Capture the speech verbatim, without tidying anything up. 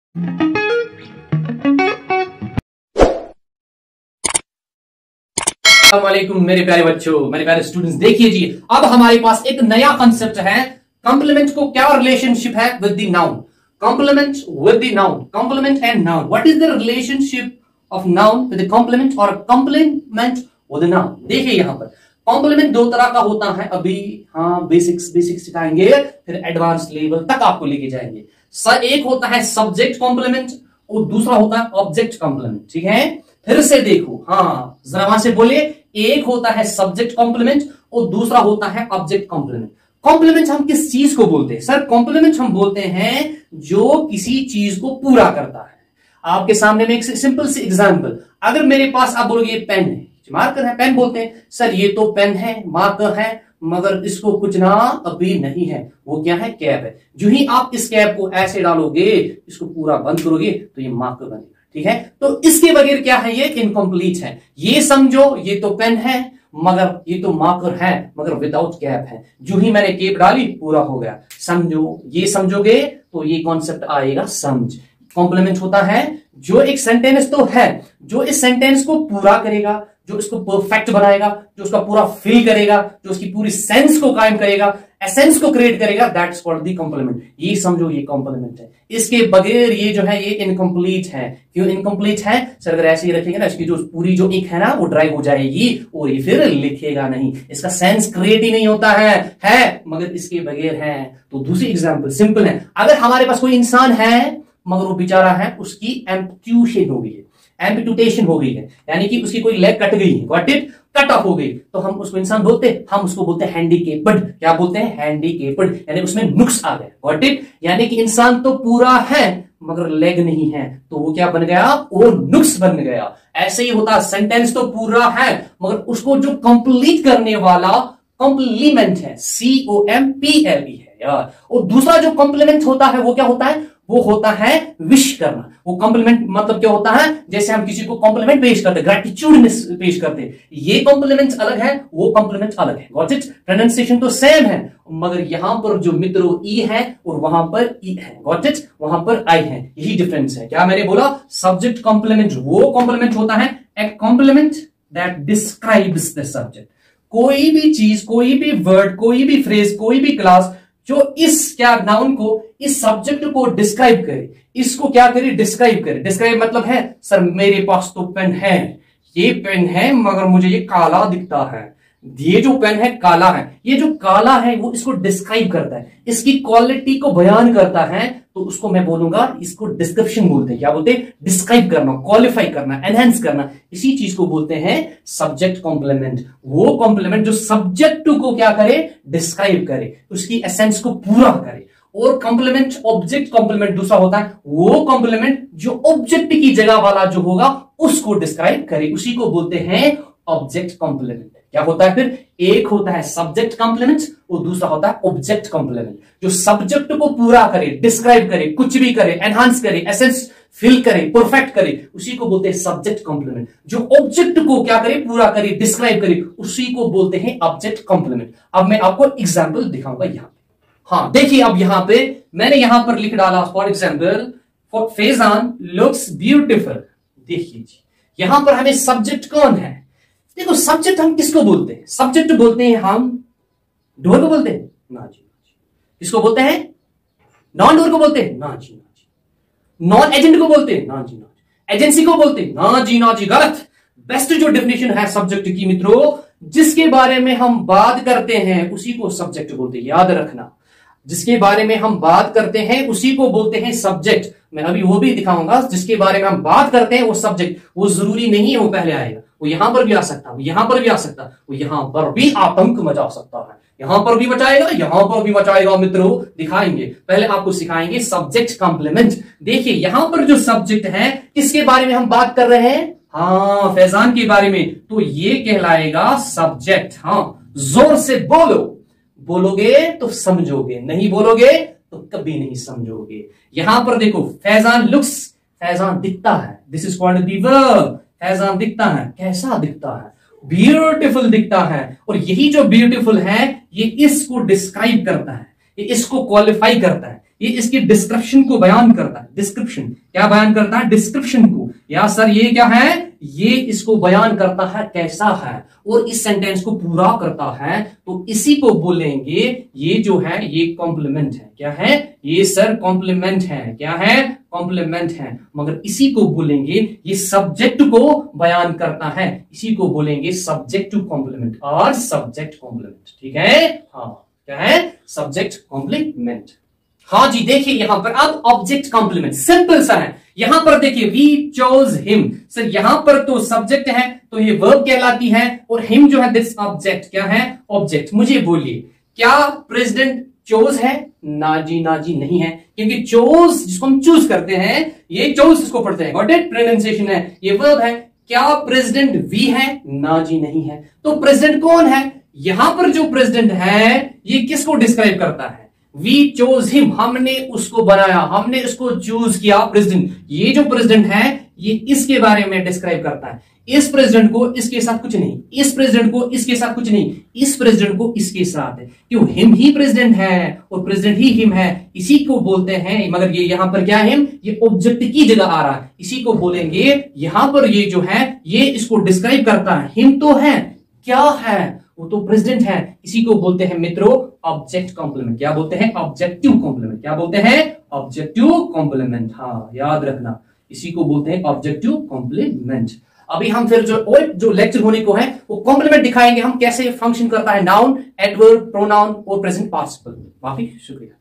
अस्सलामुअलैकुम मेरे प्यारे बच्चों, मेरे प्यारे स्टूडेंट्स। देखिए जी, अब हमारे पास एक नया कंसेप्ट है। कॉम्प्लीमेंट को क्या रिलेशनशिप है with the noun? Complement with the noun, complement and noun. What is the relationship of noun with the complement और कॉम्प्लीमेंट विद द नाउन? देखिए यहां पर कॉम्प्लीमेंट दो तरह का होता है। अभी हाँ बेसिक्स बेसिक्स सिखाएंगे, फिर एडवांस लेवल तक आपको लेके जाएंगे। सर एक होता है सब्जेक्ट कॉम्प्लीमेंट और दूसरा होता है ऑब्जेक्ट कॉम्प्लीमेंट। ठीक है, फिर से देखो, हाँ जरा वहां से बोलिए। एक होता है सब्जेक्ट कॉम्प्लीमेंट और दूसरा होता है ऑब्जेक्ट कॉम्प्लीमेंट। कॉम्प्लीमेंट हम किस चीज को बोलते हैं? सर कॉम्प्लीमेंट हम बोलते हैं जो किसी चीज को पूरा करता है। आपके सामने में एक सिंपल सी एग्जांपल, अगर मेरे पास आप बोलोगे ये पेन है, मार्कर है, पेन बोलते हैं। सर ये तो पेन है, मार्कर है, मगर इसको कुछ ना अभी नहीं है। वो क्या है? कैप है। जो ही आप इस कैप को ऐसे डालोगे, इसको पूरा बंद करोगे तो ये मार्कर बनेगा। ठीक है, तो इसके बगैर क्या है? ये इनकम्प्लीट है। ये समझो ये तो पेन है मगर ये तो मार्कर है मगर विदाउट कैप है। जो ही मैंने कैप डाली पूरा हो गया। समझो, ये समझोगे तो ये कॉन्सेप्ट आएगा समझ। कॉम्प्लीमेंट होता है जो एक सेंटेंस तो है, जो इस सेंटेंस को पूरा करेगा, जो इसको परफेक्ट बनाएगा, जो उसका पूरा फिल करेगा, जो उसकी पूरी सेंस को कायम करेगा, एसेंस को क्रिएट करेगा, दैट्स कॉल्ड द कॉम्प्लीमेंट। ये समझो ये कॉम्प्लीमेंट है। इसके बगैर ये जो है ये इनकम्प्लीट है। क्यों इनकम्प्लीट है? सर अगर ऐसे ही रखेंगे ना, इसकी जो पूरी जो एक है ना वो ड्राइव हो जाएगी और ये फिर लिखेगा नहीं, इसका सेंस क्रिएट ही नहीं होता है है मगर इसके बगैर है। तो दूसरी एग्जाम्पल सिंपल है। अगर हमारे पास कोई इंसान है मगर वो बेचारा है, उसकी एम्पुटेशन हो गई है, एम्पुटेशन हो गई है, यानी कि उसकी कोई लेग कट गई है, गॉट इट, कट ऑफ हो गई, तो हम उसको इंसान बोलते हैं? हम उसको बोलते हैं हैंडीकेप्ड। क्या बोलते हैं? हैंडीकेप्ड, यानी उसमें नुक्स आ गया, गॉट इट। यानी कि इंसान तो पूरा है मगर लेग नहीं है, तो वो क्या बन गया? वो नुक्स बन गया। ऐसे ही होता, सेंटेंस तो पूरा है मगर उसको जो कंप्लीट करने वाला कॉम्प्लीमेंट है, C O M P L E है यार। और दूसरा जो कॉम्प्लीमेंट होता है वो क्या होता है? वो होता है विश करना। वो कॉम्प्लीमेंट मतलब क्या होता है? जैसे हम किसी को कॉम्प्लीमेंट पेश करते, ग्रेटिट्यूड पेश करते, ये कॉम्प्लीमेंट अलग है, वो कॉम्प्लीमेंट अलग है, गॉट इट। प्रोनाउंसिएशन तो सेम है मगर यहां पर जो मित्रों ई है और वहां पर ई है, गॉट इट, वहां पर आई है, यही डिफरेंस है। क्या मैंने बोला? सब्जेक्ट कॉम्प्लीमेंट वो कॉम्प्लीमेंट होता है a complement that describes the subject. कोई भी चीज, कोई भी वर्ड, कोई भी फ्रेज, कोई भी क्लास जो इस क्या नाउन को, इस सब्जेक्ट को डिस्क्राइब करे, इसको क्या करे? डिस्क्राइब करे। डिस्क्राइब मतलब है सर मेरे पास तो पेन है, ये पेन है मगर मुझे ये काला दिखता है, ये जो पेन है काला है। ये जो काला है वो इसको डिस्क्राइब करता है, इसकी क्वालिटी को बयान करता है, तो उसको मैं बोलूंगा, इसको डिस्क्रिप्शन बोलते हैं। क्या बोलते हैं? डिस्क्राइब करना, क्वालिफाई करना, एनहेंस करना, इसी चीज को बोलते हैं सब्जेक्ट कॉम्प्लीमेंट। वो कॉम्प्लीमेंट जो सब्जेक्ट को क्या करे? डिस्क्राइब करे, उसकी एसेंस को पूरा करे। और कॉम्प्लीमेंट ऑब्जेक्ट कॉम्प्लीमेंट दूसरा होता है, वो कॉम्प्लीमेंट जो ऑब्जेक्ट की जगह वाला जो होगा उसको डिस्क्राइब करे, उसी को बोलते हैं ऑब्जेक्ट कॉम्प्लीमेंट। क्या होता है फिर? एक होता है सब्जेक्ट कॉम्प्लीमेंट और दूसरा होता है ऑब्जेक्ट कॉम्प्लीमेंट। जो सब्जेक्ट को पूरा करे, डिस्क्राइब करे, कुछ भी करे, एनहांस करे, एसेंस फिल करे, परफेक्ट करे, उसी को बोलते हैं सब्जेक्ट कॉम्प्लीमेंट। जो ऑब्जेक्ट को क्या करे? पूरा करे, डिस्क्राइब करे, उसी को बोलते हैं ऑब्जेक्ट कॉम्प्लीमेंट। अब मैं आपको एग्जाम्पल दिखाऊंगा यहां पे। हाँ देखिए, अब यहां पे मैंने यहां पर लिख डाला for example, for Faizan looks beautiful. देखिए जी, यहां पर हमें सब्जेक्ट कौन है? देखो सब्जेक्ट हम किसको बोलते हैं? सब्जेक्ट बोलते हैं हम डोर को बोलते हैं ना जी, किसको बोलते हैं? नॉन डोर को बोलते हैं ना जी, ना जी। नॉन एजेंट को बोलते हैं ना जी, ना जी। एजेंसी को बोलते हैं ना जी, ना जी, गलत। बेस्ट जो डेफिनेशन है सब्जेक्ट की मित्रों, जिसके बारे में हम बात करते हैं उसी को सब्जेक्ट बोलते हैं, याद रखना। जिसके बारे में हम बात करते हैं उसी को बोलते हैं सब्जेक्ट। मैं अभी वो भी दिखाऊंगा, जिसके बारे में हम बात करते हैं वो सब्जेक्ट। वो जरूरी नहीं है वो पहले आएगा, वो यहां पर भी आ सकता है, वो यहां पर भी आ सकता है, वो यहां पर भी आतंक मचा सकता है, यहां पर भी बचाएगा, यहां पर भी बचाएगा। मित्रों दिखाएंगे, पहले आपको सिखाएंगे सब्जेक्ट कॉम्प्लीमेंट। देखिए यहां पर जो सब्जेक्ट है, किसके बारे में हम बात कर रहे हैं? हाँ फैजान के बारे में, तो ये कहलाएगा सब्जेक्ट। हाँ जोर से बोलो, बोलोगे तो समझोगे, नहीं बोलोगे तो कभी नहीं समझोगे। यहां पर देखो फैजान लुक्स, फैजान दिखता है, this is called the verb. Faizan दिखता है, कैसा दिखता है? ब्यूटीफुल दिखता है। और यही जो ब्यूटीफुल है ये इसको डिस्क्राइब करता है, ये इसको क्वालिफाई करता है, ये इसकी डिस्क्रिप्शन को बयान करता है। डिस्क्रिप्शन क्या बयान करता है? डिस्क्रिप्शन को। या सर ये क्या है? ये इसको बयान करता है कैसा है और इस सेंटेंस को पूरा करता है, तो इसी को बोलेंगे ये जो है ये कॉम्प्लीमेंट है। क्या है ये सर? कॉम्प्लीमेंट है। क्या है? कॉम्प्लीमेंट है। मगर इसी को बोलेंगे ये सब्जेक्ट को बयान करता है, इसी को बोलेंगे सब्जेक्टिव कॉम्प्लीमेंट और सब्जेक्ट कॉम्प्लीमेंट। ठीक है? हाँ, क्या है? Subject complement. हाँ जी, देखिए यहां पर अब ऑब्जेक्ट कॉम्प्लीमेंट सिंपल सा है। यहां पर देखिए वी चोज हिम, सर यहां पर तो सब्जेक्ट है तो ये वर्ब कहलाती है और हिम जो है दिस ऑब्जेक्ट। क्या है? ऑब्जेक्ट। मुझे बोलिए क्या प्रेसिडेंट चोज है? ना जी, ना जी नहीं है, क्योंकि चोज जिसको हम चूज करते हैं ये चोज इसको पढ़ते हैं। Got it? प्रोनाउंसिएशन है, ये वर्ब है। क्या प्रेसिडेंट वी है? ना जी नहीं है। तो प्रेसिडेंट कौन है? यहां पर जो प्रेसिडेंट है ये किसको डिस्क्राइब करता है? वी चोज हिम, हमने उसको बनाया, हमने उसको चूज किया प्रेसिडेंट। ये जो प्रेसिडेंट है ये इसके बारे में डिस्क्राइब करता है। इस प्रेसिडेंट को इसके साथ कुछ नहीं, इस प्रेसिडेंट को इसके साथ कुछ नहीं, इस प्रेसिडेंट को इसके साथ है। क्यों? हिम ही प्रेसिडेंट है और प्रेसिडेंट ही हिम है, इसी को बोलते हैं। मगर ये यहां पर क्या है? हिम ये ऑब्जेक्ट की जगह आ रहा है, इसी को बोलेंगे यहां पर ये जो है ये इसको डिस्क्राइब करता है। हिम तो है, क्या है? वो तो प्रेसिडेंट है, इसी को बोलते हैं मित्रों ऑब्जेक्ट कॉम्प्लीमेंट। क्या बोलते हैं? Objective complement. क्या बोलते हैं? Objective complement. हाँ, याद रखना, इसी को बोलते हैं ऑब्जेक्टिव कॉम्प्लीमेंट। अभी हम फिर जो और जो लेक्चर होने को है वो कॉम्प्लीमेंट दिखाएंगे हम कैसे फंक्शन करता है नाउन, एडवर्ब, प्रोनाउन और प्रेजेंट पार्टिसिपल। काफी शुक्रिया।